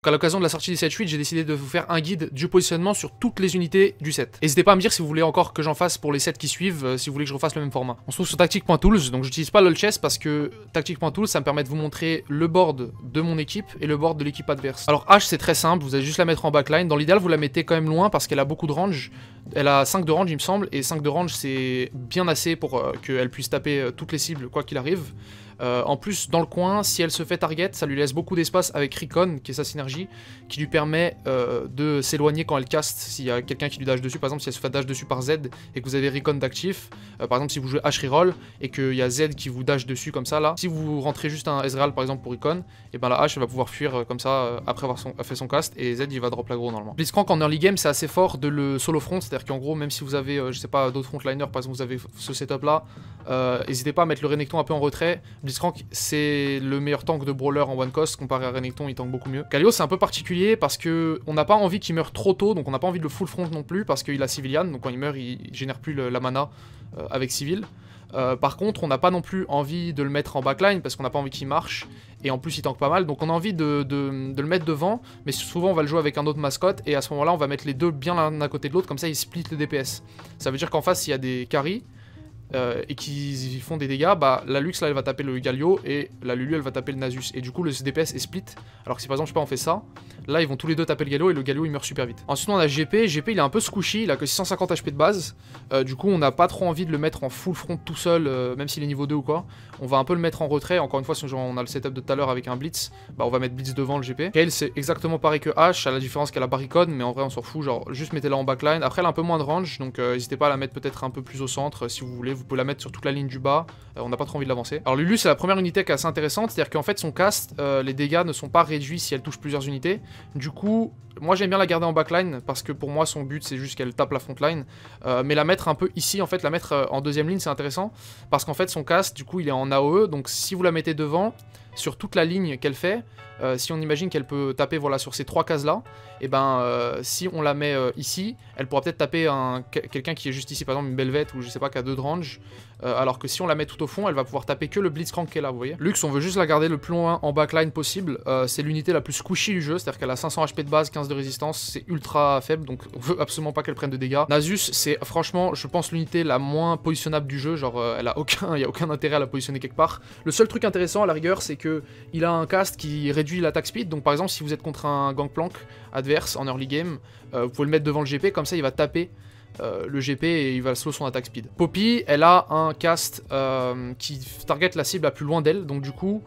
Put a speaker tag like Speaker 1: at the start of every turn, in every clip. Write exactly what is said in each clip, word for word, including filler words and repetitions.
Speaker 1: à l'occasion de la sortie du sept huit, j'ai décidé de vous faire un guide du positionnement sur toutes les unités du set. N'hésitez pas à me dire si vous voulez encore que j'en fasse pour les sets qui suivent, euh, si vous voulez que je refasse le même format. On se trouve sur tactic.tools, donc j'utilise pas LOLchess parce que tactic.tools ça me permet de vous montrer le board de mon équipe et le board de l'équipe adverse. Alors H c'est très simple, vous allez juste la mettre en backline. Dans l'idéal vous la mettez quand même loin parce qu'elle a beaucoup de range. Elle a cinq de range il me semble, et cinq de range c'est bien assez pour euh, qu'elle puisse taper euh, toutes les cibles quoi qu'il arrive. Euh, en plus, dans le coin, si elle se fait target, ça lui laisse beaucoup d'espace avec Recon, qui est sa synergie, qui lui permet euh, de s'éloigner quand elle cast, s'il y a quelqu'un qui lui dash dessus. Par exemple, si elle se fait dash dessus par Z et que vous avez Recon d'actif, euh, par exemple si vous jouez H reroll et qu'il y a Z qui vous dash dessus comme ça là, si vous rentrez juste un Ezreal par exemple pour Recon, et ben la H elle va pouvoir fuir euh, comme ça euh, après avoir son, fait son cast, et Z il va drop l'aggro normalement. Blitzcrank en early game c'est assez fort de le solo front, c'est-à-dire qu'en gros même si vous avez euh, je sais pas d'autres frontliners, par exemple vous avez ce setup là, euh, n'hésitez pas à mettre le Renekton un peu en retrait. Blitzcrank c'est le meilleur tank de brawler en one cost, comparé à Renekton il tank beaucoup mieux. Galio c'est un peu particulier parce que on n'a pas envie qu'il meure trop tôt, donc on n'a pas envie de le full front non plus parce qu'il a Civilian, donc quand il meurt il, il génère plus le, la mana euh, avec Civil. Euh, par contre on n'a pas non plus envie de le mettre en backline parce qu'on n'a pas envie qu'il marche, et en plus il tank pas mal, donc on a envie de, de, de le mettre devant, mais souvent on va le jouer avec un autre mascotte, et à ce moment là on va mettre les deux bien l'un à côté de l'autre, comme ça ils split le D P S. Ça veut dire qu'en face s'il y a des carries Euh, et qu'ils font des dégâts, bah la Lux là elle va taper le Galio et la Lulu elle va taper le Nasus, et du coup le D P S est split. Alors que si par exemple je sais pas on fait ça, là ils vont tous les deux taper le Galio et le Galio il meurt super vite. Ensuite on a G P, G P il est un peu squishy, il a que six cent cinquante H P de base, euh, du coup on n'a pas trop envie de le mettre en full front tout seul, euh, même s'il est niveau deux ou quoi. On va un peu le mettre en retrait, encore une fois si on a le setup de tout à l'heure avec un Blitz, bah on va mettre Blitz devant le G P. Kale c'est exactement pareil que H, à la différence qu'elle a Barricade, mais en vrai on s'en fout, genre juste mettez-la en backline. Après elle a un peu moins de range, donc euh, n'hésitez pas à la mettre peut-être un peu plus au centre, euh, si vous voulez, vous pouvez la mettre sur toute la ligne du bas, euh, on n'a pas trop envie de l'avancer. Alors Lulu c'est la première unité qui est assez intéressante, c'est-à-dire qu'en fait son cast, euh, les dégâts ne sont pas réduits si elle touche plusieurs unités. Du coup, moi j'aime bien la garder en backline parce que pour moi son but c'est juste qu'elle tape la frontline, euh, mais la mettre un peu ici, en fait la mettre euh, en deuxième ligne c'est intéressant parce qu'en fait son cast du coup il est en A O E, donc si vous la mettez devant sur toute la ligne qu'elle fait, euh, si on imagine qu'elle peut taper voilà sur ces trois cases là, et ben euh, si on la met euh, ici, elle pourra peut-être taper un quelqu'un qui est juste ici, par exemple une Belvette ou je sais pas qui a deux de range, euh, alors que si on la met tout au fond, elle va pouvoir taper que le Blitzcrank qui est là, vous voyez. Lux on veut juste la garder le plus loin en backline possible, euh, c'est l'unité la plus squishy du jeu, c'est-à-dire qu'elle a cinq cents H P de base, quinze de résistance, c'est ultra faible, donc on veut absolument pas qu'elle prenne de dégâts. Nasus c'est franchement je pense l'unité la moins positionnable du jeu, genre euh, elle a aucun, il y a aucun intérêt à la positionner quelque part. Le seul truc intéressant à la rigueur c'est que il a un cast qui réduit l'attaque speed, donc par exemple si vous êtes contre un gangplank adverse en early game, euh, vous pouvez le mettre devant le G P, comme ça il va taper euh, le G P et il va slow son attaque speed. Poppy, elle a un cast euh, qui target la cible la plus loin d'elle, donc du coup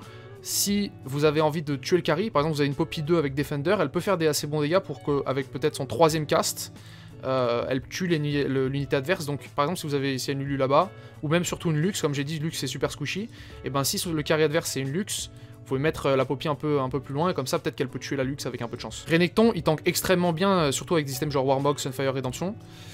Speaker 1: si vous avez envie de tuer le carry, par exemple vous avez une Poppy deux avec Defender, elle peut faire des assez bons dégâts pour qu'avec peut-être son troisième cast, Euh, elle tue l'unité adverse. Donc par exemple si vous avez ici une Lulu là-bas, ou même surtout une Lux, comme j'ai dit Lux c'est super squishy, et ben si le carry adverse c'est une Lux, vous pouvez mettre la Poppy un peu, un peu plus loin, et comme ça peut-être qu'elle peut tuer la Lux avec un peu de chance. Renekton il tank extrêmement bien, surtout avec des systèmes genre Warmog, Sunfire, Redemption,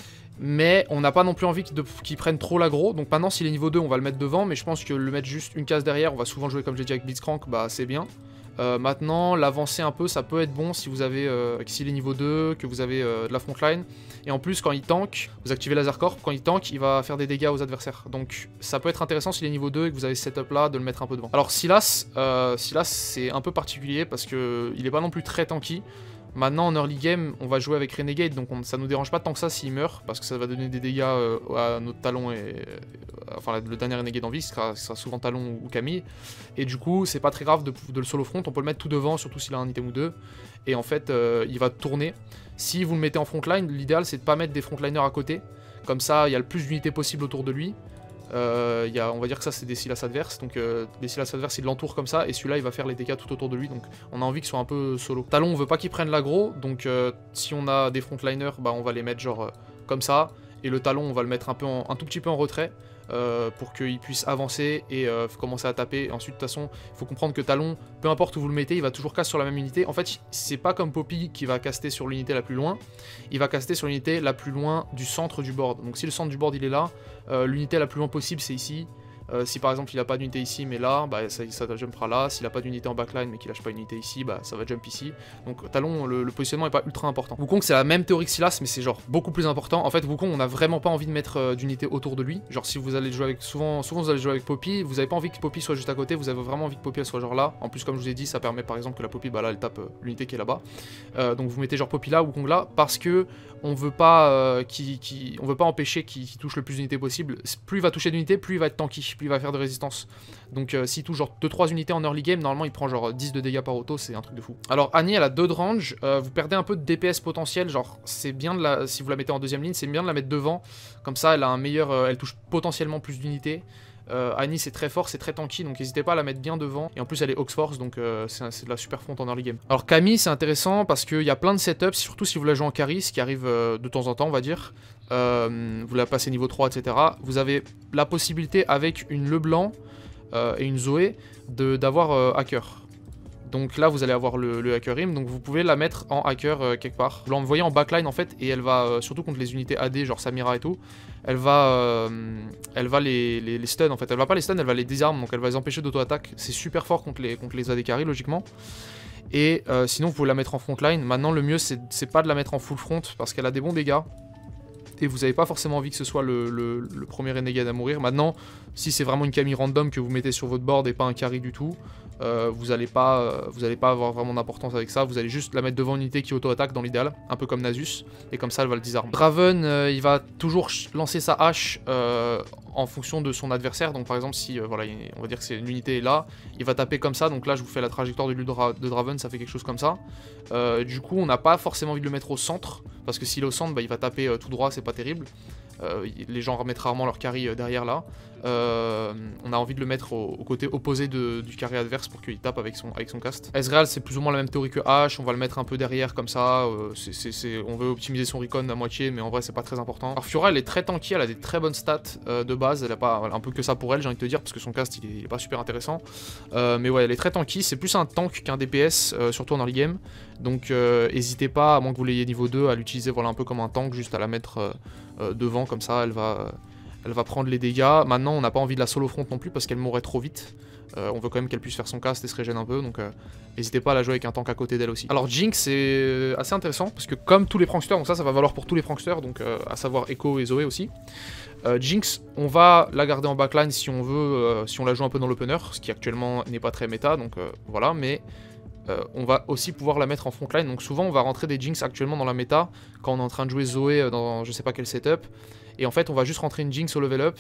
Speaker 1: mais on n'a pas non plus envie qu'il qu'il prenne trop l'aggro, donc maintenant s'il est niveau deux on va le mettre devant, mais je pense que le mettre juste une case derrière, on va souvent jouer comme j'ai dit avec Blitzcrank, bah c'est bien. Euh, maintenant, l'avancer un peu, ça peut être bon si vous avez, euh, s'il est niveau deux, que vous avez euh, de la frontline. Et en plus, quand il tank, vous activez Laser Corp, quand il tank, il va faire des dégâts aux adversaires. Donc ça peut être intéressant s'il est niveau deux et que vous avez ce setup là, de le mettre un peu devant. Alors Sylas, euh, Sylas c'est un peu particulier parce que il est pas non plus très tanky. Maintenant en early game, on va jouer avec Renegade, donc on, ça nous dérange pas tant que ça s'il meurt, parce que ça va donner des dégâts euh, à notre talon et... Euh, enfin le dernier Renegade en vie, ce sera, ce sera souvent talon ou Camille. Et du coup, c'est pas très grave de, de le solo front, on peut le mettre tout devant, surtout s'il a un item ou deux. Et en fait, euh, il va tourner. Si vous le mettez en frontline, l'idéal c'est de pas mettre des frontliners à côté. Comme ça, il y a le plus d'unités possible autour de lui. Euh, y a, on va dire que ça c'est des Sylas adverses, donc euh, des Sylas adverses il l'entoure comme ça, et celui-là il va faire les dégâts tout autour de lui, donc on a envie qu'il soit un peu solo. Talon on veut pas qu'il prenne l'aggro, donc euh, si on a des frontliners, bah on va les mettre genre euh, comme ça, et le talon on va le mettre un, peu en, un tout petit peu en retrait, euh, pour qu'il puisse avancer et euh, commencer à taper. Et ensuite de toute façon il faut comprendre que Talon, peu importe où vous le mettez, il va toujours caster sur la même unité. En fait c'est pas comme Poppy qui va caster sur l'unité la plus loin, il va caster sur l'unité la plus loin du centre du board. Donc si le centre du board il est là, euh, l'unité la plus loin possible c'est ici, Euh, si par exemple il a pas d'unité ici mais là, bah ça, ça jumpera là. S'il a pas d'unité en backline mais qu'il lâche pas une unité ici, bah ça va jump ici. Donc Talon, le, le positionnement est pas ultra important. Wukong c'est la même théorie que Sylas mais c'est genre beaucoup plus important. En fait Wukong on a vraiment pas envie de mettre euh, d'unité autour de lui. Genre si vous allez jouer avec, souvent, souvent vous allez jouer avec Poppy, vous avez pas envie que Poppy soit juste à côté, vous avez vraiment envie que Poppy elle soit genre là. En plus comme je vous ai dit ça permet par exemple que la Poppy bah là elle tape euh, l'unité qui est là-bas. Euh, donc vous mettez genre Poppy là, Wukong là, parce que on veut pas, euh, qui, qui, on veut pas empêcher qu'il touche le plus d'unités possible. Plus il va toucher d'unités, plus il va être tanky, plus il va faire de résistance. Donc euh, s'il touche genre deux trois unités en early game, normalement il prend genre dix de dégâts par auto, c'est un truc de fou. Alors Annie elle a deux de range, euh, vous perdez un peu de D P S potentiel, genre c'est bien de la, si vous la mettez en deuxième ligne, c'est bien de la mettre devant, comme ça elle a un meilleur, euh, elle touche potentiellement plus d'unités. Euh, Annie c'est très fort, c'est très tanky, donc n'hésitez pas à la mettre bien devant. Et en plus elle est Oxforce, donc euh, c'est de la super front en early game. Alors Camille c'est intéressant parce qu'il y a plein de setups, surtout si vous la jouez en carry, ce qui arrive euh, de temps en temps on va dire. Euh, vous la passez niveau trois, et cetera. Vous avez la possibilité avec une Leblanc euh, et une Zoé d'avoir euh, hacker. Donc là vous allez avoir le, le hacker rim, donc vous pouvez la mettre en hacker euh, quelque part. Vous l'envoyez en backline en fait et elle va, euh, surtout contre les unités A D genre Samira et tout, elle va, euh, elle va les, les, les stun en fait. Elle va pas les stun, elle va les désarmer, donc elle va les empêcher d'auto-attaque. C'est super fort contre les, contre les A D carry logiquement. Et euh, sinon vous pouvez la mettre en frontline. Maintenant le mieux c'est pas de la mettre en full front parce qu'elle a des bons dégâts. Et vous n'avez pas forcément envie que ce soit le, le, le premier renegade à mourir. Maintenant, si c'est vraiment une Camille random que vous mettez sur votre board et pas un carry du tout, euh, vous n'allez pas, euh, vous allez pas avoir vraiment d'importance avec ça. Vous allez juste la mettre devant une unité qui auto-attaque dans l'idéal, un peu comme Nasus, et comme ça elle va le désarmer. Draven, euh, il va toujours lancer sa hache euh, en fonction de son adversaire. Donc par exemple, si euh, voilà, on va dire que c'est une unité est là, il va taper comme ça. Donc là, je vous fais la trajectoire de, de Draven, ça fait quelque chose comme ça. Euh, du coup, on n'a pas forcément envie de le mettre au centre, parce que s'il est au centre, bah, il va taper euh, tout droit, c'est pas terrible. Euh, les gens remettent rarement leur carry euh, derrière là. Euh, on a envie de le mettre au, au côté opposé de, du carry adverse pour qu'il tape avec son, avec son cast. Ezreal c'est plus ou moins la même théorie que H, on va le mettre un peu derrière comme ça, euh, c est, c est, on veut optimiser son recon à moitié mais en vrai c'est pas très important. Alors Fiora elle est très tanky, elle a des très bonnes stats euh, de base, elle a pas voilà, un peu que ça pour elle j'ai envie de te dire parce que son cast il est, il est pas super intéressant. Euh, mais ouais elle est très tanky, c'est plus un tank qu'un D P S euh, surtout en early game. Donc n'hésitez euh, pas, à moins que vous l'ayez niveau deux, à l'utiliser voilà, un peu comme un tank, juste à la mettre euh, euh, devant comme ça elle va... Elle va prendre les dégâts. Maintenant, on n'a pas envie de la solo front non plus parce qu'elle mourrait trop vite. Euh, on veut quand même qu'elle puisse faire son cast et se régène un peu. Donc, n'hésitez euh, pas à la jouer avec un tank à côté d'elle aussi. Alors, Jinx, c'est assez intéressant parce que comme tous les pranksters, donc ça, ça va valoir pour tous les pranksters, donc euh, à savoir Echo et Zoé aussi. Euh, Jinx, on va la garder en backline si on veut, euh, si on la joue un peu dans l'opener, ce qui actuellement n'est pas très méta. Donc euh, voilà, mais. Euh, on va aussi pouvoir la mettre en frontline. Donc souvent, on va rentrer des Jinx actuellement dans la méta quand on est en train de jouer Zoé dans je sais pas quel setup. Et en fait, on va juste rentrer une Jinx au level up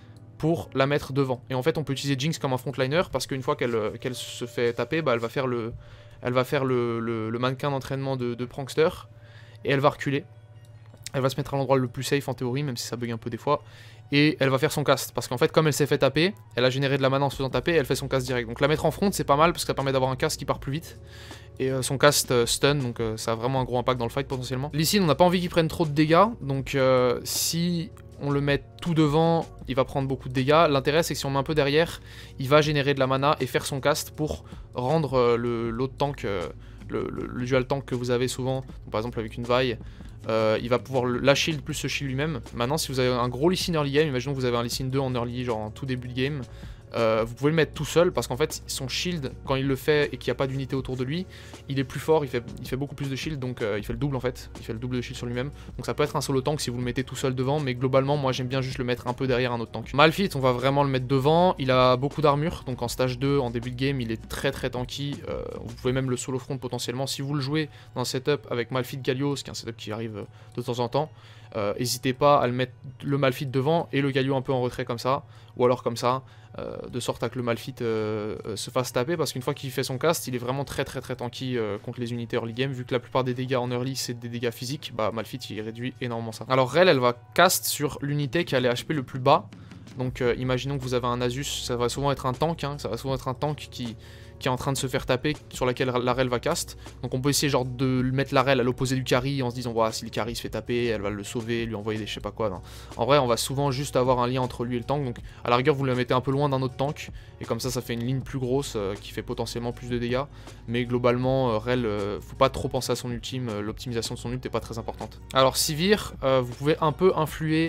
Speaker 1: pour la mettre devant. Et en fait, on peut utiliser Jinx comme un frontliner parce qu'une fois qu'elle qu'elle se fait taper, bah, elle va faire le, elle va faire le, le, le mannequin d'entraînement de, de prankster et elle va reculer. Elle va se mettre à l'endroit le plus safe en théorie, même si ça bug un peu des fois. Et elle va faire son cast, parce qu'en fait comme elle s'est fait taper, elle a généré de la mana en se faisant taper et elle fait son cast direct. Donc la mettre en front c'est pas mal parce que ça permet d'avoir un cast qui part plus vite. Et euh, son cast euh, stun, donc euh, ça a vraiment un gros impact dans le fight potentiellement. Lee Sin, on n'a pas envie qu'il prenne trop de dégâts, donc euh, si on le met tout devant, il va prendre beaucoup de dégâts. L'intérêt c'est que si on met un peu derrière, il va générer de la mana et faire son cast pour rendre euh, l'autre tank, euh, le, le, le dual tank que vous avez souvent, donc, par exemple avec une vaille. Euh, il va pouvoir la shield plus ce shield lui-même. Maintenant si vous avez un gros Lee Sin early game, imaginons que vous avez un Lee Sin deux en early, genre en tout début de game, euh, vous pouvez le mettre tout seul parce qu'en fait son shield, quand il le fait et qu'il n'y a pas d'unité autour de lui, il est plus fort, il fait, il fait beaucoup plus de shield, donc euh, il fait le double en fait, il fait le double de shield sur lui-même. Donc ça peut être un solo tank si vous le mettez tout seul devant, mais globalement moi j'aime bien juste le mettre un peu derrière un autre tank. Malphite, on va vraiment le mettre devant, il a beaucoup d'armure, donc en stage deux, en début de game, il est très très tanky, euh, vous pouvez même le solo front potentiellement si vous le jouez dans un setup avec Malphite Galio, ce qui est un setup qui arrive de temps en temps. N'hésitez euh, pas à le mettre le Malphite devant et le Galio un peu en retrait comme ça, ou alors comme ça, euh, de sorte à que le Malphite euh, euh, se fasse taper, parce qu'une fois qu'il fait son cast, il est vraiment très très très tanky euh, contre les unités early game, vu que la plupart des dégâts en early c'est des dégâts physiques, bah Malphite il réduit énormément ça. Alors Rell elle va cast sur l'unité qui a les H P le plus bas, donc euh, imaginons que vous avez un Nasus, ça va souvent être un tank, hein, ça va souvent être un tank qui... qui est en train de se faire taper, sur laquelle la rel va cast. Donc on peut essayer genre de mettre la rel à l'opposé du carry en se disant voilà, si le carry se fait taper, elle va le sauver, lui envoyer des je sais pas quoi. Non. En vrai on va souvent juste avoir un lien entre lui et le tank, donc à la rigueur vous le mettez un peu loin d'un autre tank, et comme ça ça fait une ligne plus grosse euh, qui fait potentiellement plus de dégâts. Mais globalement euh, rel, euh, faut pas trop penser à son ultime, euh, l'optimisation de son ult est pas très importante. Alors Sivir, euh, vous pouvez un peu influer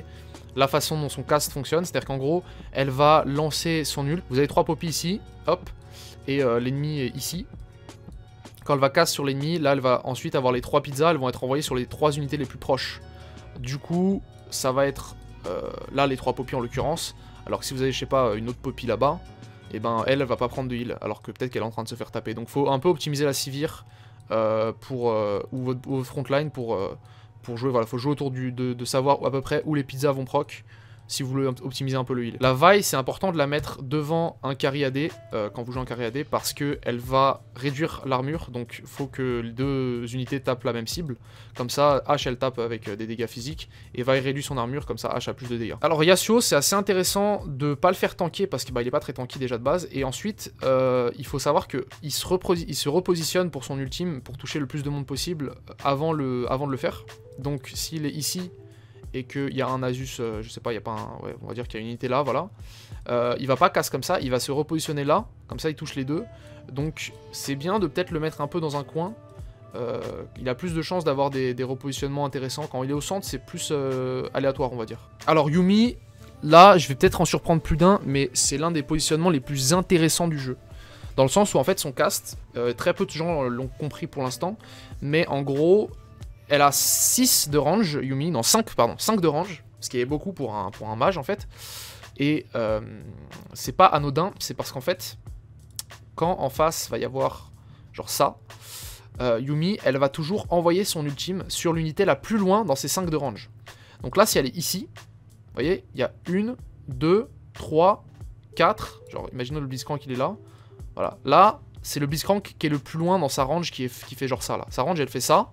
Speaker 1: la façon dont son cast fonctionne, c'est-à-dire qu'en gros, elle va lancer son ult. Vous avez trois poppies ici, hop, et euh, l'ennemi est ici. Quand elle va cast sur l'ennemi, là elle va ensuite avoir les trois pizzas, elles vont être envoyées sur les trois unités les plus proches. Du coup, ça va être euh, là les trois poppies en l'occurrence, alors que si vous avez, je sais pas, une autre poppy là-bas, et ben elle, elle va pas prendre de heal, alors que peut-être qu'elle est en train de se faire taper. Donc faut un peu optimiser la Sivir euh, pour, euh, ou votre, votre frontline pour, euh, pour jouer, voilà, faut jouer autour du, de, de savoir à peu près où les pizzas vont proc, si vous voulez optimiser un peu le heal. La Vi, c'est important de la mettre devant un carry A D, euh, quand vous jouez un carry A D, parce qu'elle va réduire l'armure, donc il faut que les deux unités tapent la même cible. Comme ça, H, elle tape avec des dégâts physiques, et Vi réduit son armure, comme ça H a plus de dégâts. Alors Yasuo, c'est assez intéressant de pas le faire tanker, parce qu'il bah, est pas très tanky déjà de base, et ensuite, euh, il faut savoir qu'il se, il se repositionne pour son ultime, pour toucher le plus de monde possible, avant, le, avant de le faire. Donc s'il est ici, et qu'il y a un Asus, euh, je sais pas, il y a pas un... Ouais, on va dire qu'il y a une unité là, voilà. Euh, il va pas casse comme ça, il va se repositionner là, comme ça il touche les deux. Donc c'est bien de peut-être le mettre un peu dans un coin. Euh, il a plus de chances d'avoir des, des repositionnements intéressants. Quand il est au centre, c'est plus euh, aléatoire, on va dire. Alors Yuumi, là, je vais peut-être en surprendre plus d'un, mais c'est l'un des positionnements les plus intéressants du jeu. Dans le sens où en fait son cast, euh, très peu de gens l'ont compris pour l'instant, mais en gros... Elle a six de range, Yuumi, non cinq, pardon, cinq de range, ce qui est beaucoup pour un, pour un mage en fait. Et euh, c'est pas anodin, c'est parce qu'en fait, quand en face va y avoir genre ça, euh, Yuumi, elle va toujours envoyer son ultime sur l'unité la plus loin dans ses cinq de range. Donc là, si elle est ici, vous voyez, il y a une, deux, trois, quatre, genre imaginons le Blitzcrank il est là, voilà. Là, c'est le Blitzcrank qui est le plus loin dans sa range qui, est, qui fait genre ça là. Sa range, elle fait ça.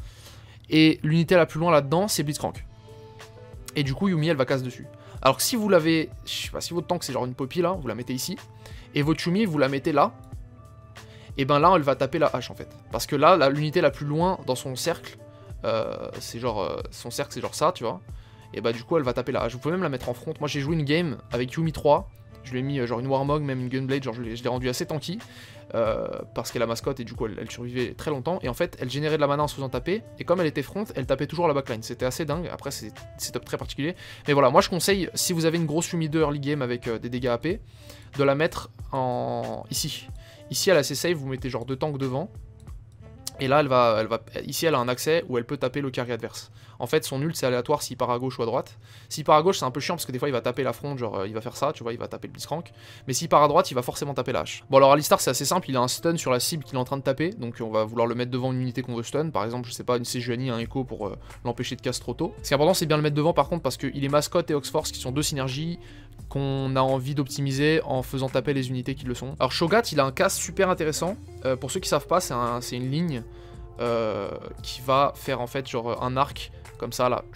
Speaker 1: Et l'unité la plus loin là-dedans, c'est Blitzcrank. Et du coup, Yuumi, elle va casse dessus. Alors que si vous l'avez... Je sais pas, si votre tank, c'est genre une poppy, là, vous la mettez ici. Et votre Yuumi, vous la mettez là. Et ben là, elle va taper la hache, en fait. Parce que là, l'unité la plus loin dans son cercle, euh, c'est genre... Euh, son cercle, c'est genre ça, tu vois. Et bah du coup, elle va taper la hache. Vous pouvez même la mettre en front. Moi, j'ai joué une game avec Yuumi trois. Je lui ai mis euh, genre une Warmog, même une Gunblade. Genre, je l'ai rendu assez tanky. Euh, parce qu'elle a mascotte et du coup elle, elle survivait très longtemps et en fait elle générait de la mana en se faisant taper et comme elle était front elle tapait toujours la backline, c'était assez dingue. Après c'est setup très particulier mais voilà, moi je conseille si vous avez une grosse Yuumi deux early game avec euh, des dégâts A P de la mettre en ici ici elle a ses saves, vous mettez genre deux tanks devant et là elle va, elle va ici elle a un accès où elle peut taper le carry adverse. En fait son ult c'est aléatoire s'il part à gauche ou à droite. S'il part à gauche c'est un peu chiant parce que des fois il va taper la front, genre euh, il va faire ça, tu vois, il va taper le Blitzcrank. Mais s'il part à droite il va forcément taper la hache. Bon alors Alistar c'est assez simple, il a un stun sur la cible qu'il est en train de taper, donc on va vouloir le mettre devant une unité qu'on veut stun, par exemple je sais pas une Sejuani, un Echo pour euh, l'empêcher de casse trop tôt. Ce qui est important c'est bien le mettre devant par contre parce qu'il est mascotte et Oxforce qui sont deux synergies qu'on a envie d'optimiser en faisant taper les unités qui le sont. Alors Shogat il a un cast super intéressant, euh, pour ceux qui savent pas c'est un, c'est une ligne euh, qui va faire en fait genre un arc comme ça là,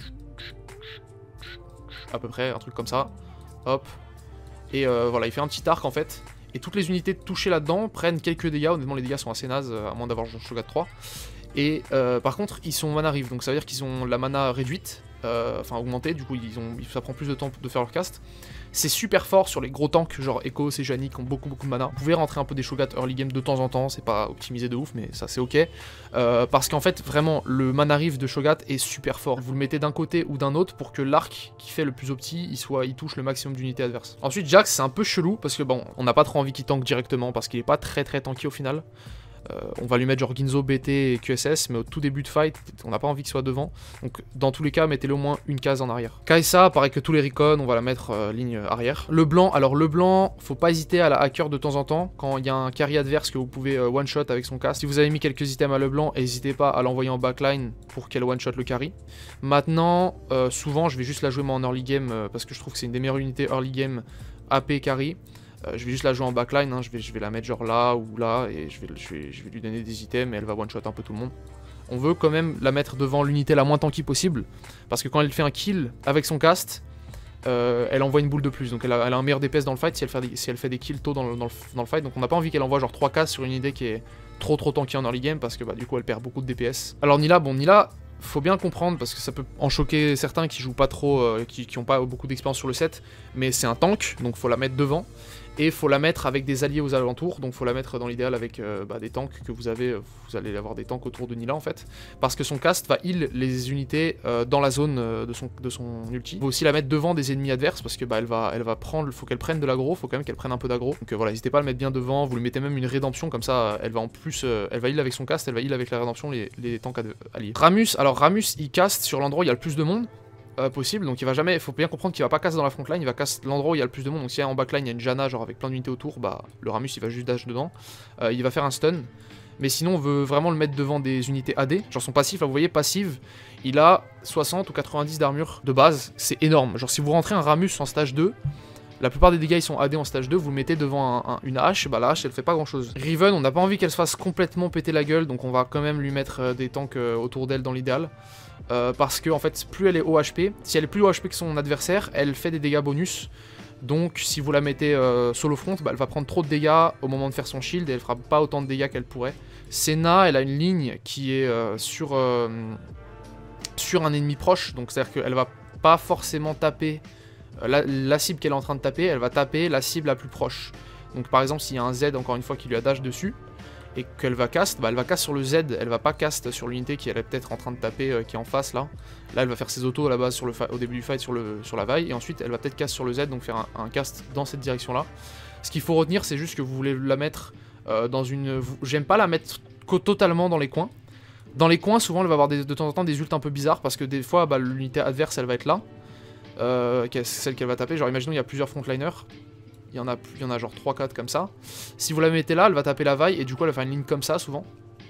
Speaker 1: à peu près, un truc comme ça, hop, et euh, voilà, il fait un petit arc en fait, et toutes les unités touchées là-dedans prennent quelques dégâts, honnêtement les dégâts sont assez nazes, à moins d'avoir Shogat trois, et euh, par contre ils sont mana rive, donc ça veut dire qu'ils ont la mana réduite, euh, enfin augmentée, du coup ils ont, ça prend plus de temps de faire leur cast. C'est super fort sur les gros tanks, genre Echo, Sejuani, qui ont beaucoup beaucoup de mana. Vous pouvez rentrer un peu des Shogat early game de temps en temps, c'est pas optimisé de ouf, mais ça c'est ok. Euh, parce qu'en fait, vraiment, le mana rive de Shogat est super fort. Vous le mettez d'un côté ou d'un autre pour que l'arc qui fait le plus opti, il, soit, il touche le maximum d'unités adverses. Ensuite, Jax, c'est un peu chelou, parce que bon, on n'a pas trop envie qu'il tank directement, parce qu'il est pas très très tanky au final. Euh, on va lui mettre genre Ginzo, B T et Q S S, mais au tout début de fight, on n'a pas envie qu'il soit devant. Donc dans tous les cas, mettez-le au moins une case en arrière. Kai'Sa, pareil que tous les recons, on va la mettre euh, ligne arrière. Le blanc, alors le blanc, faut pas hésiter à la hacker de temps en temps, quand il y a un carry adverse que vous pouvez euh, one-shot avec son cast. Si vous avez mis quelques items à le blanc, n'hésitez pas à l'envoyer en backline pour qu'elle one-shot le carry. Maintenant, euh, souvent, je vais juste la jouer moi en early game, euh, parce que je trouve que c'est une des meilleures unités early game A P carry. Euh, je vais juste la jouer en backline, hein. je, vais, je vais la mettre genre là ou là, et je vais, je, vais, je vais lui donner des items, et elle va one-shot un peu tout le monde. On veut quand même la mettre devant l'unité la moins tanky possible, parce que quand elle fait un kill avec son cast, euh, elle envoie une boule de plus, donc elle a, elle a un meilleur D P S dans le fight si elle fait des, si elle fait des kills tôt dans le, dans le, dans le fight, donc on n'a pas envie qu'elle envoie genre trois cases sur une unité qui est trop trop tanky en early game, parce que bah, du coup elle perd beaucoup de D P S. Alors Nilah, bon Nilah, faut bien comprendre, parce que ça peut en choquer certains qui jouent pas trop, euh, qui, qui ont pas beaucoup d'expérience sur le set, mais c'est un tank, donc faut la mettre devant. Et il faut la mettre avec des alliés aux alentours, donc il faut la mettre dans l'idéal avec euh, bah, des tanks que vous avez, vous allez avoir des tanks autour de Nilah en fait, parce que son cast va heal les unités euh, dans la zone euh, de, son, de son ulti. Il faut aussi la mettre devant des ennemis adverses, parce que bah, elle va, elle va prendre, faut qu'elle prenne de l'aggro, faut quand même qu'elle prenne un peu d'aggro. Donc euh, voilà, n'hésitez pas à le mettre bien devant, vous lui mettez même une rédemption, comme ça elle va en plus, euh, elle va heal avec son cast, elle va heal avec la rédemption les, les tanks alliés. Ramus, alors Ramus il cast sur l'endroit où il y a le plus de monde. Euh, possible, donc il va jamais, il faut bien comprendre qu'il va pas casser dans la frontline, il va casser l'endroit où il y a le plus de monde, donc s'il y a en backline il y a une Janna genre avec plein d'unités autour, bah le Ramus il va juste dash dedans, euh, il va faire un stun, mais sinon on veut vraiment le mettre devant des unités A D, genre son passif, là vous voyez passive, il a soixante ou quatre-vingt-dix d'armure de base, c'est énorme, genre si vous rentrez un Ramus en stage deux, la plupart des dégâts ils sont A D en stage deux, vous le mettez devant un, un, une hache, bah la hache elle fait pas grand chose. Riven, on n'a pas envie qu'elle se fasse complètement péter la gueule, donc on va quand même lui mettre euh, des tanks euh, autour d'elle dans l'idéal. Euh, parce que en fait plus elle est haut H P, si elle est plus haut H P que son adversaire, elle fait des dégâts bonus. Donc si vous la mettez euh, solo front, bah, elle va prendre trop de dégâts au moment de faire son shield et elle fera pas autant de dégâts qu'elle pourrait. Senna, elle a une ligne qui est euh, sur, euh, sur un ennemi proche, donc c'est à dire qu'elle va pas forcément taper euh, la, la cible qu'elle est en train de taper, elle va taper la cible la plus proche. Donc par exemple s'il y a un Z encore une fois qui lui a dash dessus, et qu'elle va cast, bah elle va cast sur le Z, elle va pas cast sur l'unité qui elle est peut-être en train de taper, euh, qui est en face là. Là elle va faire ses autos à la base sur le au début du fight sur, le, sur la vaille, et ensuite elle va peut-être cast sur le Z, donc faire un, un cast dans cette direction là. Ce qu'il faut retenir c'est juste que vous voulez la mettre euh, dans une... J'aime pas la mettre totalement dans les coins. Dans les coins souvent elle va avoir des, de temps en temps des ults un peu bizarres, parce que des fois bah, l'unité adverse elle va être là, euh, celle qu'elle va taper, genre imaginons il y a plusieurs frontliners. Il y, en a, il y en a genre trois quatre comme ça. Si vous la mettez là, elle va taper la vaille et du coup elle va faire une ligne comme ça souvent.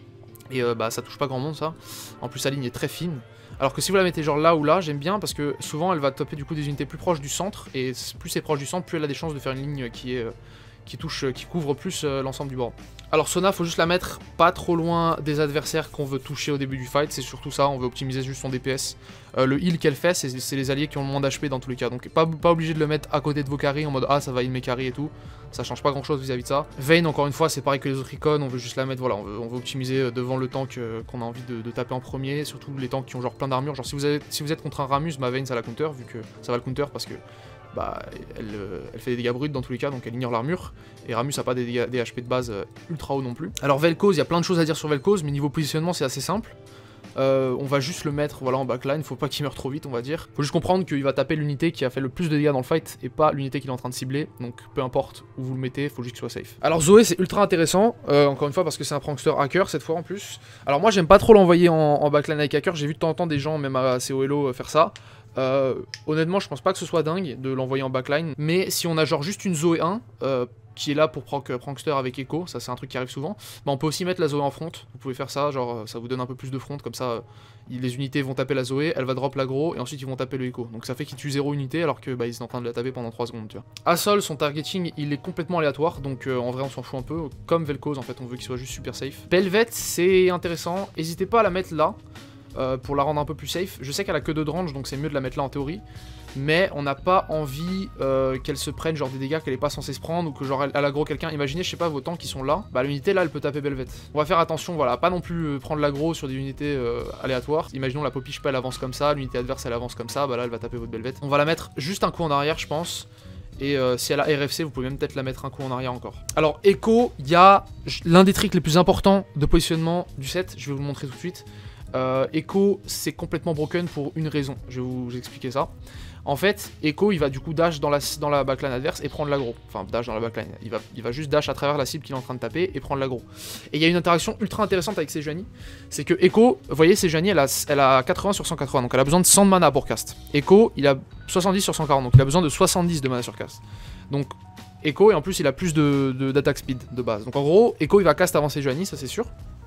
Speaker 1: Et euh, bah ça touche pas grand monde ça. En plus sa ligne est très fine. Alors que si vous la mettez genre là ou là, j'aime bien parce que souvent elle va taper du coup des unités plus proches du centre. Et plus c'est proche du centre, plus elle a des chances de faire une ligne qui est... Euh, qui touche, qui couvre plus euh, l'ensemble du board. Alors Sona, faut juste la mettre pas trop loin des adversaires qu'on veut toucher au début du fight, c'est surtout ça, on veut optimiser juste son D P S. Euh, le heal qu'elle fait, c'est les alliés qui ont le moins d'H P dans tous les cas, donc pas, pas obligé de le mettre à côté de vos carries en mode ah ça va heal mes carries et tout, ça change pas grand chose vis-à-vis de ça. Vayne encore une fois c'est pareil que les autres icônes, on veut juste la mettre, voilà, on veut, on veut optimiser devant le tank euh, qu'on a envie de, de taper en premier, surtout les tanks qui ont genre plein d'armure, genre si vous, avez, si vous êtes contre un Ramus, bah Vayne ça la counter, vu que ça va le counter parce que bah elle, elle fait des dégâts bruts dans tous les cas, donc elle ignore l'armure, et Ramus a pas des, dégâts, des H P de base euh, ultra haut non plus. Alors Vel'Koz, il y a plein de choses à dire sur Vel'Koz, mais niveau positionnement c'est assez simple. Euh, on va juste le mettre voilà, en backline, faut pas qu'il meure trop vite on va dire. Faut juste comprendre qu'il va taper l'unité qui a fait le plus de dégâts dans le fight et pas l'unité qu'il est en train de cibler, donc peu importe où vous le mettez, faut juste qu'il soit safe. Alors Zoé c'est ultra intéressant, euh, encore une fois parce que c'est un prankster hacker cette fois en plus. Alors moi j'aime pas trop l'envoyer en, en backline avec hacker, j'ai vu de temps en temps des gens même à C O L O faire ça. Euh, honnêtement je pense pas que ce soit dingue de l'envoyer en backline, mais si on a genre juste une Zoé un, euh, qui est là pour prank, prankster avec Echo, ça c'est un truc qui arrive souvent, bah on peut aussi mettre la Zoé en front, vous pouvez faire ça, genre ça vous donne un peu plus de front, comme ça les unités vont taper la Zoé, elle va drop l'aggro, et ensuite ils vont taper le Echo, donc ça fait qu'ils tuent zéro unité alors que bah ils sont en train de la taper pendant trois secondes, tu vois. Asol, son targeting il est complètement aléatoire, donc euh, en vrai on s'en fout un peu, comme Vel'Koz en fait, on veut qu'il soit juste super safe. Bel'Veth c'est intéressant, n'hésitez pas à la mettre là, Euh, pour la rendre un peu plus safe. Je sais qu'elle a que deux de range, donc c'est mieux de la mettre là en théorie. Mais on n'a pas envie euh, qu'elle se prenne genre des dégâts qu'elle est pas censée se prendre, ou que genre elle, elle aggro quelqu'un. Imaginez, je sais pas, vos tanks qui sont là. Bah l'unité là, elle peut taper Bel'Veth. On va faire attention, voilà, pas non plus euh, prendre l'aggro sur des unités euh, aléatoires. Imaginons la Poppy, je sais pas, elle avance comme ça, l'unité adverse elle avance comme ça, bah là elle va taper votre Bel'Veth. On va la mettre juste un coup en arrière, je pense. Et euh, si elle a R F C, vous pouvez même peut-être la mettre un coup en arrière encore. Alors Echo, il y a l'un des tricks les plus importants de positionnement du set, je vais vous le montrer tout de suite. Euh, Echo c'est complètement broken pour une raison, je vais vous expliquer ça. En fait, Echo il va du coup dash dans la, dans la backline adverse et prendre l'aggro. Enfin, dash dans la backline, il va, il va juste dash à travers la cible qu'il est en train de taper et prendre l'aggro. Et il y a une interaction ultra intéressante avec Sejuani, c'est que Echo, vous voyez Sejuani elle a, elle a quatre-vingts sur cent quatre-vingts, donc elle a besoin de cent de mana pour cast. Echo il a soixante-dix sur cent quarante, donc il a besoin de soixante-dix de mana sur cast. Donc Echo, et en plus il a plus de, de, d'attaque speed de base. Donc en gros, Echo il va cast avant Sejuani, ça c'est sûr.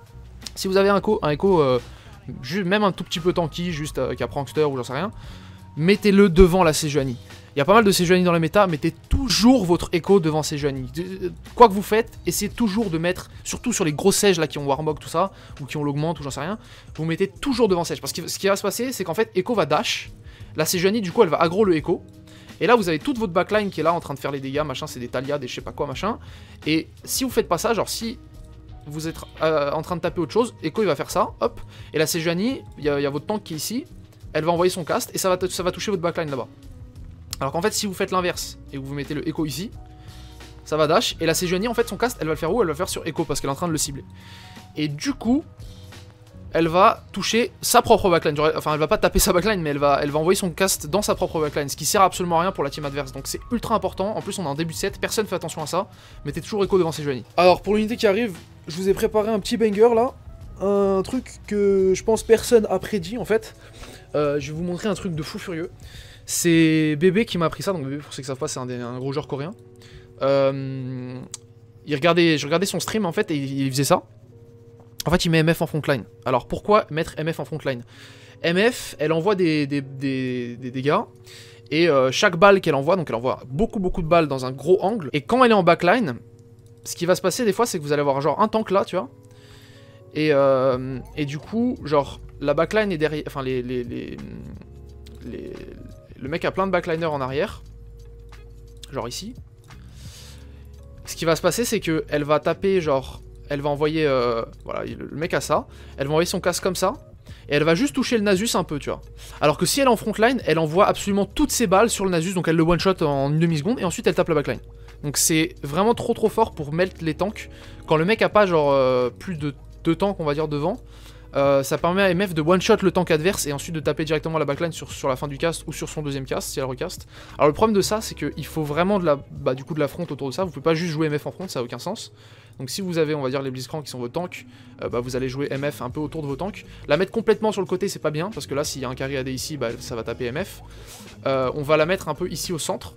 Speaker 1: Si vous avez un Echo, un Echo euh, même un tout petit peu tanky, juste avec un prankster ou j'en sais rien, mettez-le devant la Sejuani. Il y a pas mal de Sejuani dans la méta, mettez toujours votre Echo devant Sejuani. Quoi que vous faites, essayez toujours de mettre, surtout sur les gros Sej là qui ont Warmog tout ça, ou qui ont l'augmente ou j'en sais rien, vous mettez toujours devant Sej. Parce que ce qui va se passer, c'est qu'en fait Echo va dash, la Sejuani du coup elle va aggro le Echo, et là vous avez toute votre backline qui est là en train de faire les dégâts, machin, c'est des Talia, des je sais pas quoi, machin, et si vous faites pas ça, genre si vous êtes euh, en train de taper autre chose, Echo il va faire ça, hop, et la Sejuani, il y, y a votre tank qui est ici, elle va envoyer son cast, et ça va, ça va toucher votre backline là-bas. Alors qu'en fait, si vous faites l'inverse, et que vous mettez le Echo ici, ça va dash. Et la Sejuani, en fait, son cast, elle va le faire où? Elle va le faire sur Echo parce qu'elle est en train de le cibler. Et du coup, elle va toucher sa propre backline. Enfin, elle va pas taper sa backline, mais elle va, elle va envoyer son cast dans sa propre backline, ce qui sert absolument à rien pour la team adverse. Donc c'est ultra important. En plus, on est en début de set, personne fait attention à ça. Mettez toujours Echo devant Sejuani. Alors, pour l'unité qui arrive, je vous ai préparé un petit banger là. Un truc que je pense personne a prédit en fait. Euh, je vais vous montrer un truc de fou furieux. C'est Bébé qui m'a appris ça. Donc Bébé, pour ceux qui savent pas, c'est un, un gros joueur coréen. Euh, il regardait, je regardais son stream en fait et il, il faisait ça. En fait, il met M F en frontline. Alors pourquoi mettre M F en frontline? M F, elle envoie des, des, des, des dégâts. Et euh, chaque balle qu'elle envoie, donc elle envoie beaucoup beaucoup de balles dans un gros angle. Et quand elle est en backline, ce qui va se passer des fois, c'est que vous allez avoir genre un tank là, tu vois. Et, euh, et du coup, genre, la backline est derrière... Enfin, les, les, les, les... le mec a plein de backliners en arrière. Genre ici. Ce qui va se passer, c'est que elle va taper, genre... Elle va envoyer... Euh, voilà, le mec a ça. Elle va envoyer son casque comme ça. Et elle va juste toucher le Nasus un peu, tu vois. Alors que si elle est en frontline, elle envoie absolument toutes ses balles sur le Nasus. Donc elle le one-shot en une demi-seconde. Et ensuite, elle tape la backline. Donc c'est vraiment trop trop fort pour melt les tanks. Quand le mec a pas, genre, euh, plus de... deux tanks on va dire devant, euh, ça permet à M F de one shot le tank adverse et ensuite de taper directement la backline sur, sur la fin du cast ou sur son deuxième cast si elle recast. Alors le problème de ça, c'est qu'il faut vraiment de la, bah, du coup de la front autour de ça. Vous pouvez pas juste jouer M F en front, ça a aucun sens. Donc si vous avez, on va dire, les Blitzcrank qui sont vos tanks, euh, bah, vous allez jouer M F un peu autour de vos tanks. La mettre complètement sur le côté, c'est pas bien parce que là s'il y a un carry A D ici, bah, ça va taper M F. Euh, on va la mettre un peu ici au centre.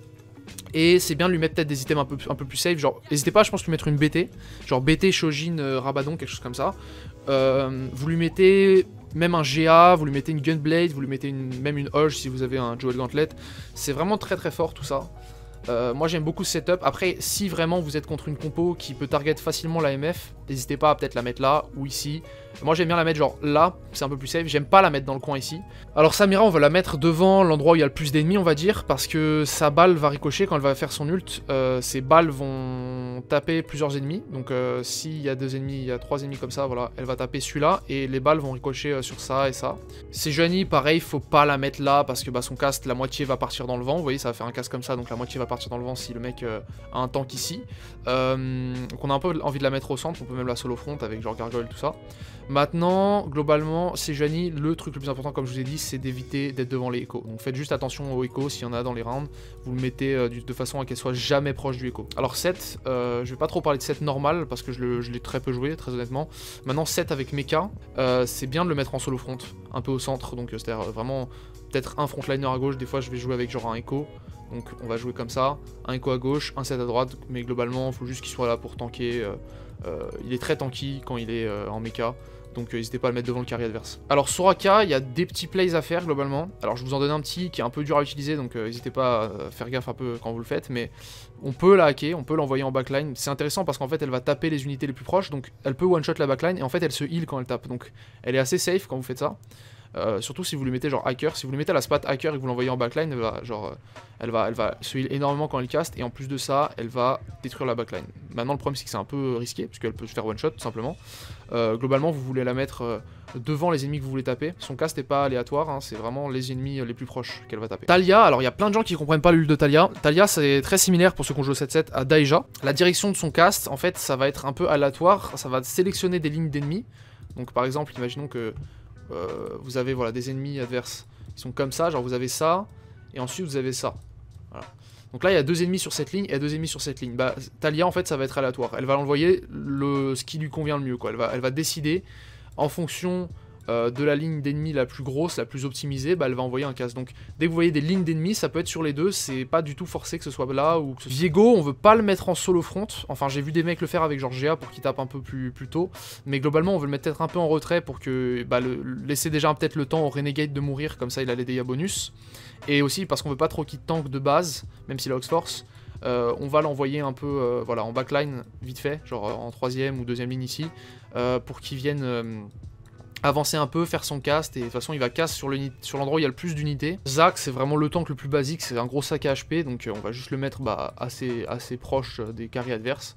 Speaker 1: Et c'est bien de lui mettre peut-être des items un peu, un peu plus safe, genre n'hésitez pas je pense lui mettre une B T, genre B T, Shojin, euh, Rabadon, quelque chose comme ça. Euh, vous lui mettez même un G A, vous lui mettez une Gunblade, vous lui mettez une, même une Hoge si vous avez un Jewel Gauntlet. C'est vraiment très très fort tout ça. Euh, moi j'aime beaucoup ce setup. Après si vraiment vous êtes contre une compo qui peut target facilement la M F, n'hésitez pas à peut-être la mettre là ou ici. Moi j'aime bien la mettre genre là, c'est un peu plus safe, j'aime pas la mettre dans le coin ici. Alors Samira on va la mettre devant l'endroit où il y a le plus d'ennemis on va dire, parce que sa balle va ricocher quand elle va faire son ult, euh, ses balles vont taper plusieurs ennemis. Donc euh, s'il y a deux ennemis, il y a trois ennemis comme ça, voilà, elle va taper celui-là et les balles vont ricocher euh, sur ça et ça. Sejuani pareil, faut pas la mettre là parce que bah, son cast, la moitié va partir dans le vent, vous voyez ça va faire un cast comme ça, donc la moitié va partir dans le vent si le mec euh, a un tank ici. Euh, donc on a un peu envie de la mettre au centre, on peut même la solo front avec genre gargoyle tout ça. Maintenant, globalement, Sejuani, le truc le plus important, comme je vous ai dit, c'est d'éviter d'être devant les échos. Donc faites juste attention aux échos, s'il y en a dans les rounds, vous le mettez euh, de façon à qu'elle soit jamais proche du écho. Alors sept, euh, je vais pas trop parler de sept normal, parce que je l'ai très peu joué, très honnêtement. Maintenant, sept avec mecha, euh, c'est bien de le mettre en solo front, un peu au centre, donc c'est-à-dire euh, vraiment, peut-être un frontliner à gauche, des fois je vais jouer avec genre un écho. Donc on va jouer comme ça, un écho à gauche, un sept à droite, mais globalement, il faut juste qu'il soit là pour tanker. Euh, euh, il est très tanky quand il est euh, en mecha. Donc n'hésitez pas à le mettre devant le carry adverse. Alors Soraka, il y a des petits plays à faire globalement. Alors je vous en donne un petit qui est un peu dur à utiliser, donc n'hésitez euh, pas à faire gaffe un peu quand vous le faites. Mais on peut la hacker, on peut l'envoyer en backline. C'est intéressant parce qu'en fait elle va taper les unités les plus proches, donc elle peut one-shot la backline et en fait elle se heal quand elle tape. Donc elle est assez safe quand vous faites ça. Euh, surtout si vous lui mettez genre hacker, si vous lui mettez à la spot hacker et que vous l'envoyez en backline, elle va, genre, euh, elle, va, elle va se heal énormément quand elle cast et en plus de ça, elle va détruire la backline. Maintenant le problème c'est que c'est un peu risqué parce qu'elle peut se faire one shot tout simplement. Euh, globalement vous voulez la mettre euh, devant les ennemis que vous voulez taper. Son cast n'est pas aléatoire, hein, c'est vraiment les ennemis les plus proches qu'elle va taper. Talia, alors il y a plein de gens qui comprennent pas l'ult de Talia. Talia c'est très similaire pour ceux qui ont joué au sept sept à Daija. La direction de son cast en fait ça va être un peu aléatoire, ça va sélectionner des lignes d'ennemis. Donc par exemple imaginons que Euh, vous avez voilà, des ennemis adverses qui sont comme ça, genre vous avez ça, et ensuite vous avez ça. Voilà. Donc là il y a deux ennemis sur cette ligne, et il y a deux ennemis sur cette ligne. Bah, Talia en fait ça va être aléatoire, elle va envoyer le, ce qui lui convient le mieux, quoi. Elle va, elle va décider en fonction euh, de la ligne d'ennemis la plus grosse, la plus optimisée, bah, elle va envoyer un cast. Donc dès que vous voyez des lignes d'ennemis, ça peut être sur les deux, c'est pas du tout forcé que ce soit là ou que ce soit... Viego, on veut pas le mettre en solo front, enfin j'ai vu des mecs le faire avec genre G A pour qu'il tape un peu plus, plus tôt, mais globalement on veut le mettre peut-être un peu en retrait pour que, bah, le, laisser déjà peut-être le temps au Renegade de mourir, comme ça il a les dégâts bonus, et aussi parce qu'on veut pas trop qu'il tank de base, même s'il a Ox-Force. Euh, on va l'envoyer un peu euh, voilà, en backline vite fait, genre en troisième ou deuxième ligne ici, euh, pour qu'il vienne euh, avancer un peu, faire son cast, et de toute façon il va cast sur l'endroit où il y a le plus d'unités. Zac c'est vraiment le tank le plus basique, c'est un gros sac à H P, donc euh, on va juste le mettre bah, assez, assez proche des carries adverses.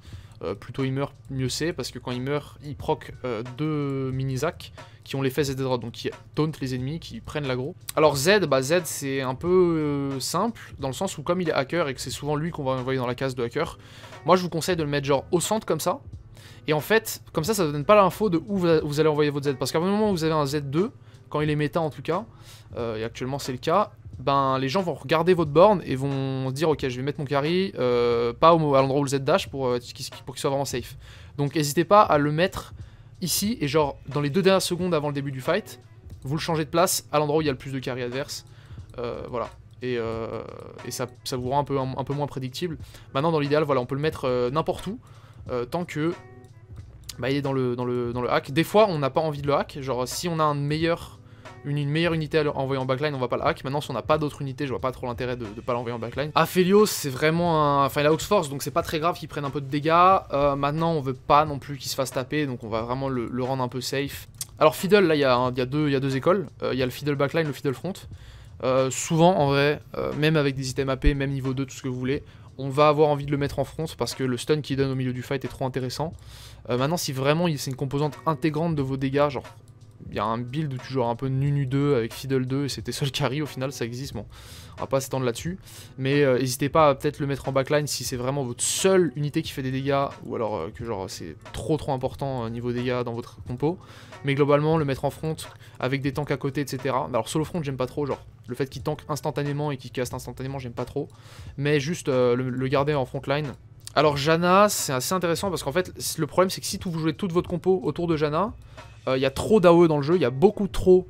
Speaker 1: Euh, plutôt il meurt, mieux c'est, parce que quand il meurt, il proc euh, deux mini-Zac qui ont l'effet Z D drop, donc qui taunt les ennemis, qui prennent l'aggro. Alors Z, bah Z c'est un peu euh, simple, dans le sens où comme il est hacker et que c'est souvent lui qu'on va envoyer dans la case de hacker, moi je vous conseille de le mettre genre au centre comme ça, et en fait, comme ça, ça ne donne pas l'info de où vous allez envoyer votre Z, parce qu'à un moment où vous avez un Z deux, quand il est méta en tout cas, euh, et actuellement c'est le cas, ben les gens vont regarder votre borne et vont se dire ok je vais mettre mon carry euh, pas au, à l'endroit où le Z dash pour, euh, pour qu'il soit vraiment safe. Donc n'hésitez pas à le mettre ici et genre dans les deux dernières secondes avant le début du fight, vous le changez de place à l'endroit où il y a le plus de carry adverse. Euh, voilà. Et, euh, et ça, ça vous rend un peu, un, un peu moins prédictible. Maintenant dans l'idéal voilà on peut le mettre euh, n'importe où euh, tant que bah, il est dans le, dans, le, dans le hack. Des fois on n'a pas envie de le hack, genre si on a un meilleur... Une, une meilleure unité à envoyer en backline, on va pas le hack. Maintenant, si on n'a pas d'autre unité, je vois pas trop l'intérêt de ne pas l'envoyer en backline. Aphelios, c'est vraiment un... Enfin, il a Ox Force, donc c'est pas très grave qu'il prenne un peu de dégâts. Euh, maintenant, on veut pas non plus qu'il se fasse taper, donc on va vraiment le, le rendre un peu safe. Alors, Fiddle, là, il y, y, y, y a deux écoles. Il euh, y a le Fiddle backline, le Fiddle front. Euh, souvent, en vrai, euh, même avec des items A P, même niveau deux, tout ce que vous voulez, on va avoir envie de le mettre en front parce que le stun qu'il donne au milieu du fight est trop intéressant. Euh, maintenant, si vraiment c'est une composante intégrante de vos dégâts, genre... Il y a un build où tu joues un peu Nunu deux avec Fiddle deux et c'était seul carry au final, ça existe, bon, on va pas s'étendre là-dessus. Mais n'hésitez euh, pas à peut-être le mettre en backline si c'est vraiment votre seule unité qui fait des dégâts ou alors euh, que genre c'est trop trop important euh, niveau dégâts dans votre compo. Mais globalement, le mettre en front avec des tanks à côté, et cetera. Alors solo front, j'aime pas trop, genre le fait qu'il tank instantanément et qu'il caste instantanément, j'aime pas trop. Mais juste euh, le, le garder en frontline. Alors Janna, c'est assez intéressant parce qu'en fait, le problème c'est que si vous jouez toute votre compo autour de Janna, il euh, y a trop d'A O E dans le jeu, il y a beaucoup trop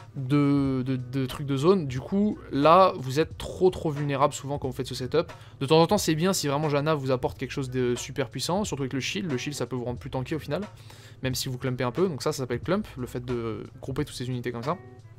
Speaker 1: de, de, de trucs de zone. Du coup, là, vous êtes trop trop vulnérable souvent quand vous faites ce setup. De temps en temps, c'est bien si vraiment Janna vous apporte quelque chose de super puissant, surtout avec le shield. Le shield, ça peut vous rendre plus tanky au final, même si vous clumpez un peu. Donc ça, ça s'appelle clump, le fait de grouper toutes ces unités comme ça.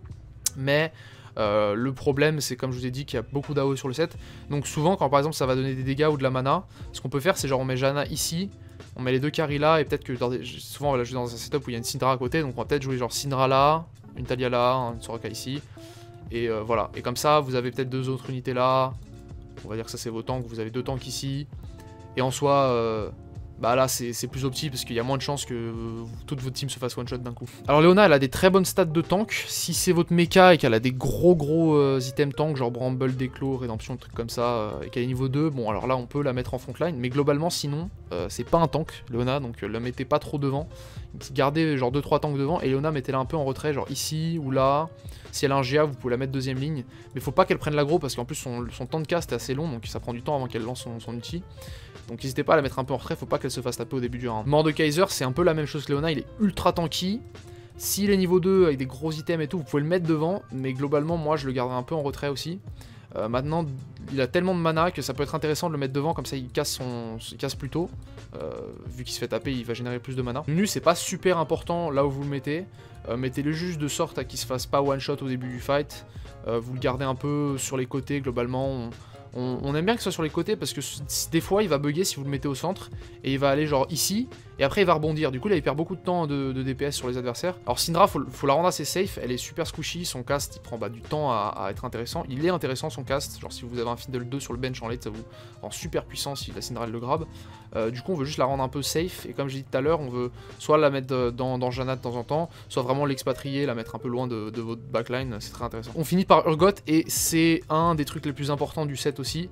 Speaker 1: Mais euh, le problème, c'est comme je vous ai dit qu'il y a beaucoup d'A O E sur le set. Donc souvent, quand par exemple ça va donner des dégâts ou de la mana, ce qu'on peut faire, c'est genre on met Janna ici. On met les deux carries là et peut-être que dans des... souvent on va la jouer dans un setup où il y a une Syndra à côté, donc on va peut-être jouer genre Syndra là, une Talia là, une Soraka ici, et euh, voilà. Et comme ça vous avez peut-être deux autres unités là, on va dire que ça c'est vos tanks, vous avez deux tanks ici, et en soi, euh... bah là c'est plus opti parce qu'il y a moins de chances que euh, toute votre team se fasse one shot d'un coup. Alors Leona elle a des très bonnes stats de tank, si c'est votre mecha et qu'elle a des gros gros euh, items tank, genre Bramble, Déclos, Rédemption, trucs comme ça, euh, et qu'elle est niveau deux, bon alors là on peut la mettre en frontline, mais globalement sinon, euh, c'est pas un tank Leona, donc euh, la mettez pas trop devant, gardez genre deux trois tanks devant, et Leona mettez-la un peu en retrait, genre ici ou là. Si elle a un G A, vous pouvez la mettre deuxième ligne, mais faut pas qu'elle prenne l'aggro parce qu'en plus son, son temps de cast est assez long, donc ça prend du temps avant qu'elle lance son, son ulti. Donc n'hésitez pas à la mettre un peu en retrait, faut pas qu'elle se fasse taper au début du round. Mordekaiser, c'est un peu la même chose que Leona, il est ultra tanky. S'il est niveau deux avec des gros items et tout, vous pouvez le mettre devant, mais globalement moi je le garderai un peu en retrait aussi. Euh, maintenant, il a tellement de mana que ça peut être intéressant de le mettre devant, comme ça il casse, son... il casse plus tôt. Euh, vu qu'il se fait taper, il va générer plus de mana. Nunu, c'est pas super important là où vous le mettez. Euh, Mettez-le juste de sorte à qu'il se fasse pas one shot au début du fight. Euh, vous le gardez un peu sur les côtés globalement. On... On, on aime bien que ce soit sur les côtés parce que des fois il va bugger si vous le mettez au centre et il va aller genre ici et après il va rebondir. Du coup là il perd beaucoup de temps de, de D P S sur les adversaires. Alors Syndra faut, faut la rendre assez safe, elle est super squishy, son cast il prend bah, du temps à, à être intéressant. Il est intéressant son cast, genre si vous avez un Fiddle deux sur le bench en late ça vous rend super puissant si la Syndra elle le grab. Euh, du coup on veut juste la rendre un peu safe et comme j'ai dit tout à l'heure on veut soit la mettre dans, dans Janna de temps en temps, soit vraiment l'expatrier, la mettre un peu loin de, de votre backline, c'est très intéressant. On finit par Urgot et c'est un des trucs les plus importants du set aussi.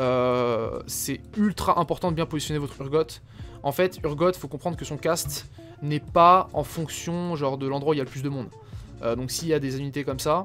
Speaker 1: Euh, c'est ultra important de bien positionner votre Urgot. En fait, Urgot, faut comprendre que son cast n'est pas en fonction genre de l'endroit où il y a le plus de monde. Euh, donc s'il y a des unités comme ça,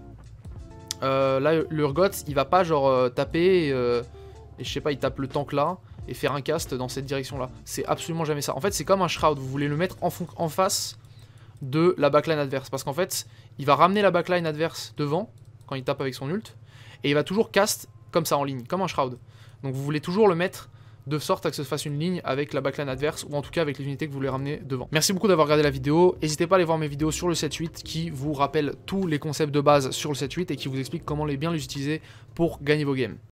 Speaker 1: euh, là l'Urgot, il va pas genre euh, taper et, euh, et je sais pas, il tape le tank là et faire un cast dans cette direction là. C'est absolument jamais ça. En fait, c'est comme un Shroud, vous voulez le mettre en, en face de la backline adverse parce qu'en fait, il va ramener la backline adverse devant quand il tape avec son ult et il va toujours cast comme ça en ligne, comme un Shroud. Donc vous voulez toujours le mettre de sorte à que ça se fasse une ligne avec la backline adverse ou en tout cas avec les unités que vous voulez ramener devant. Merci beaucoup d'avoir regardé la vidéo. N'hésitez pas à aller voir mes vidéos sur le sept huit qui vous rappellent tous les concepts de base sur le sept huit et qui vous expliquent comment les bien les utiliser pour gagner vos games.